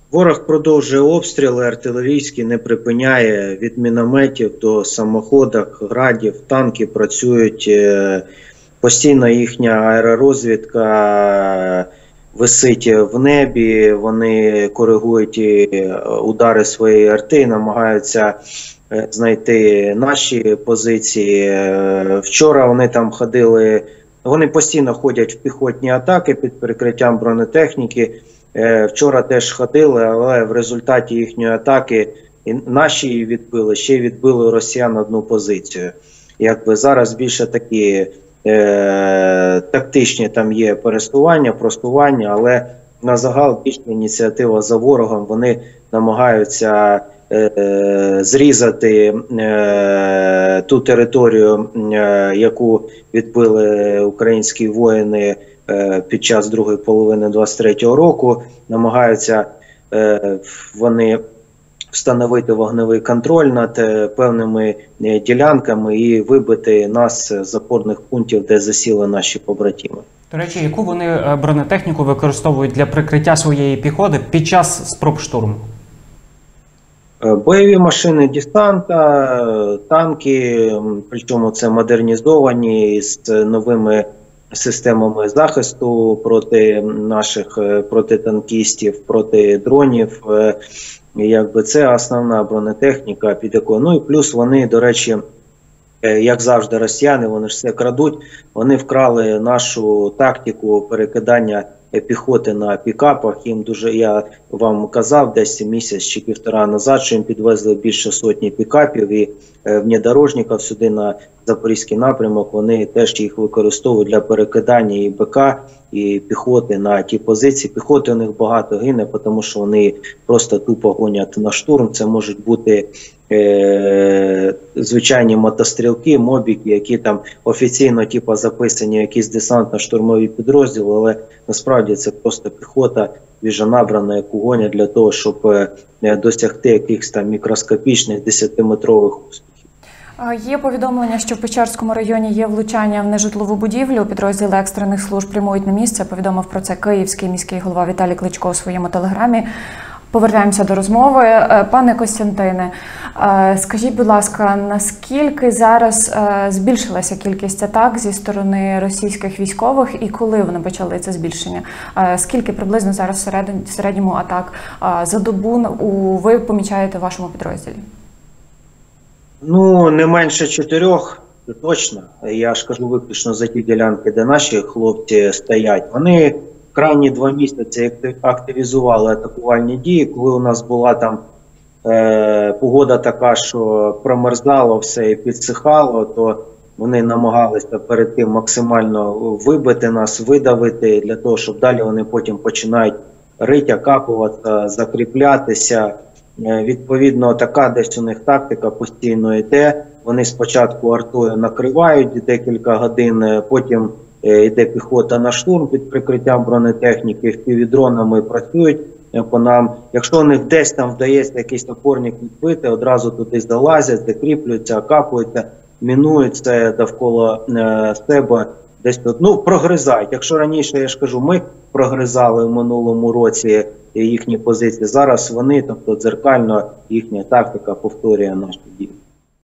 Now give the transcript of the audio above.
Ворог продовжує обстріли артилерійські, не припиняє, від мінометів до самоходок, градів, танки працюють. Постійно їхня аеророзвідка висить в небі, вони коригують удари своєї арти, намагаються знайти наші позиції. Вчора вони там ходили, вони постійно ходять в піхотні атаки під прикриттям бронетехніки. Вчора теж ходили, але в результаті їхньої атаки наші її відбили, ще й відбили росіян одну позицію. Якби зараз більше такі тактичні там є пересування, просування, але на загал більша ініціатива за ворогом. Вони намагаються зрізати ту територію, яку відбили українські воїни під час другої половини 23-го року. Намагаються вони встановити вогневий контроль над певними ділянками і вибити нас з опорних пунктів, де засіли наші побратими. До речі, яку вони бронетехніку використовують для прикриття своєї піхоти під час спроб штурму? Бойові машини десанта, танки, причому це модернізовані з новими системами захисту проти наших протитанкістів, проти дронів. Якби це основна бронетехніка, під якою. Ну і плюс вони, до речі, як завжди росіяни, вони ж все крадуть, вони вкрали нашу тактику перекидання піхоти на пікапах. Їм дуже, я вам казав десь місяць чи півтора назад, що їм підвезли більше сотні пікапів і внедорожників сюди на Запорізький напрямок. Вони теж їх використовують для перекидання і БК, і піхоти на ті позиції. Піхоти у них багато гине, тому що вони просто тупо гонять на штурм. Це можуть бути звичайні мотострілки, мобіки, які там офіційно записані якісь десантно-штурмові підрозділи, але насправді це просто піхота свіжонабрана, яку гонять для того, щоб досягти якихось там мікроскопічних 10-метрових успіхів. Є повідомлення, що в Печерському районі є влучання в нежитлову будівлю. Підрозділи екстрених служб прямують на місце. Повідомив про це київський міський голова Віталій Кличко у своєму телеграмі. Повертаємося до розмови. Пане Костянтине, скажіть, будь ласка, наскільки зараз збільшилася кількість атак зі сторони російських військових і коли вони почали це збільшення? Скільки приблизно зараз в середньому атак за добу ви помічаєте в вашому підрозділі? Ну, не менше 4, точно. Я ж кажу виключно за ті ділянки, де наші хлопці стоять. Вони крайні 2 місяці активізували атакувальні дії. Коли у нас була там погода така, що промерзало все і підсихало, то вони намагалися перед тим максимально вибити нас, видавити, для того, щоб далі вони потім починають рить, окапуватися, закріплятися. Відповідно, така десь у них тактика постійно йде. Вони спочатку артою накривають декілька годин, потім йде піхота на штурм під прикриттям бронетехніки, впівдронами працюють по нам. Якщо у них десь там вдається якийсь опорник відбити, одразу туди залазять, закріплюються, окапуються, мінують це довкола себе. Десь тут, ну, прогризають. Якщо раніше, я ж кажу, ми прогризали в минулому році їхні позиції, зараз вони, тобто дзеркально їхня тактика повторює наші дії.